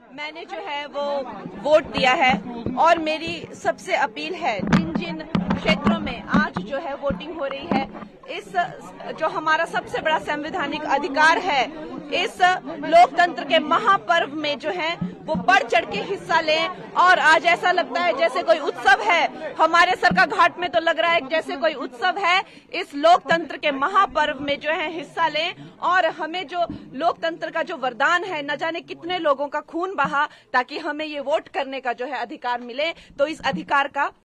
मैंने जो है वो वोट दिया है और मेरी सबसे अपील है जिन जिन क्षेत्रों में आज जो है वोटिंग हो रही है, इस जो हमारा सबसे बड़ा संवैधानिक अधिकार है, इस लोकतंत्र के महापर्व में जो है वो बढ़ चढ़ के हिस्सा लें। और आज ऐसा लगता है जैसे कोई उत्सव है, हमारे सरका घाट में तो लग रहा है जैसे कोई उत्सव है। इस लोकतंत्र के महापर्व में जो है हिस्सा लें और हमें जो लोकतंत्र का जो वरदान है, न जाने कितने लोगों का खून बहा ताकि हमें ये वोट करने का जो है अधिकार मिले, तो इस अधिकार का